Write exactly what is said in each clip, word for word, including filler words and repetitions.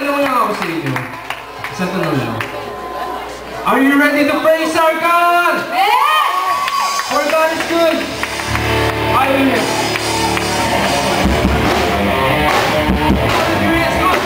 tanong lang ako sa inyo. Isang tanong lang. Are you ready to praise our God? Yes! For God is good. Hallelujah. Hallelujah is good.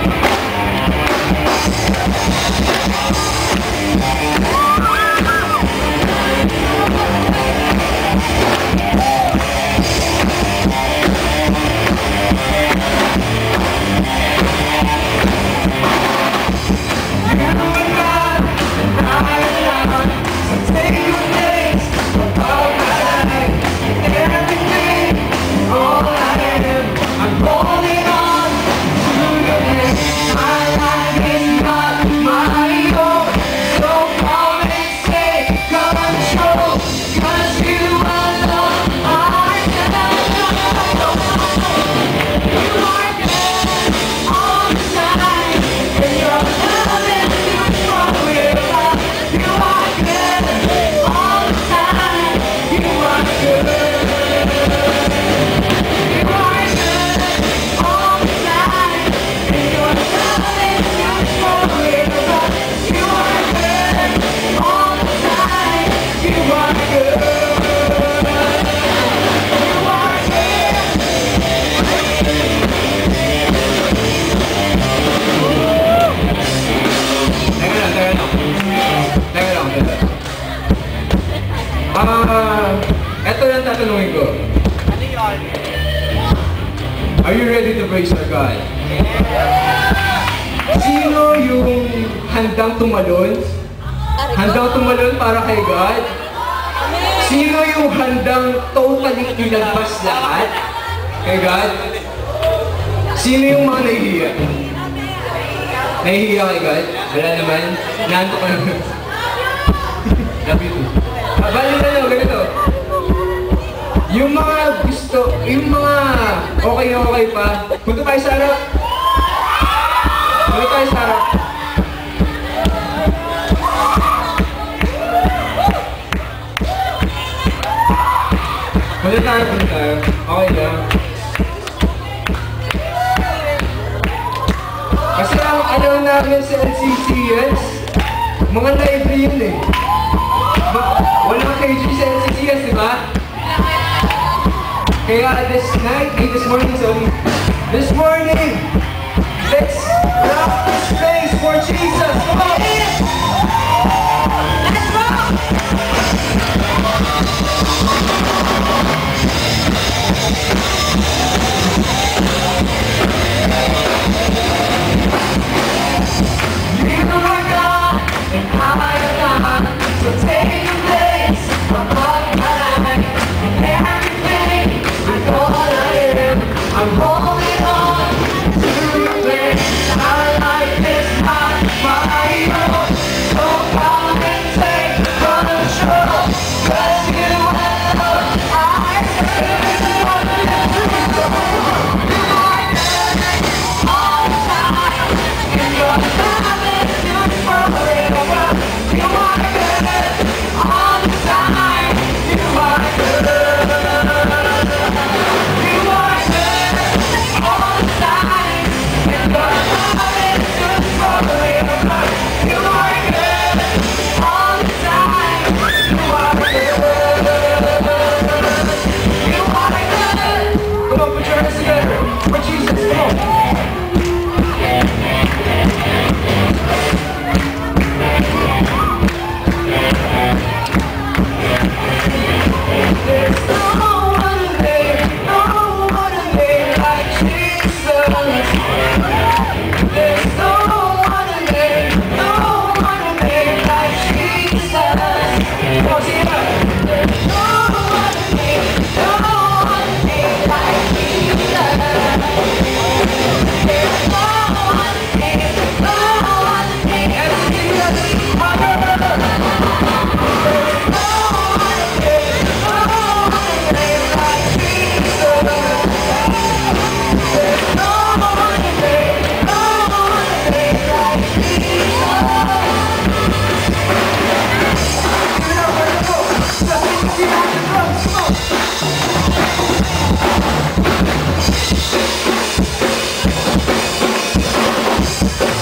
Ah, eto lang tatanungin ko. Ano yun? Are you ready to praise our God? Sino yung handang tumalon? Handang tumalon para kay God? Sino yung handang totally ilagpas lahat kay God? Sino yung mga nahihiya? Nahihiya kay God? Wala naman. Nanto ka naman. Love you too. Bali na lang, ganito. Yung mga gusto, yung mga okay na okay pa, punta tayo sa harap. Punta tayo sa harap. Punta tayo, punta tayo. Okay lang. Kasi ang alam namin sa L C C S, mga library yun eh. Walang K G sa L C C S, di ba? Kaya this night, hey, this morning, sorry. This morning, let's rock this place for Jesus. Come on! Let's rock! You know my God, and how I am. So take your place above my life. And everything I'm all I am, I'm holding on to your place. Our life is not my own. So come and take control. Cause you alone, I serve. You are all the time. And your love is good forever. You are good all the time. You are good. You are good all the time. And your love is good forever. You are good all the time. You are good. You are good. Come on, put your hands together for Jesus. Come on. There's no one there, no one there like Jesus. There's no one there, no one there like Jesus. Come on, sing it out. There's no one there, no one there like Jesus. There's no one there, no one there like Jesus. There's no one there, no We'll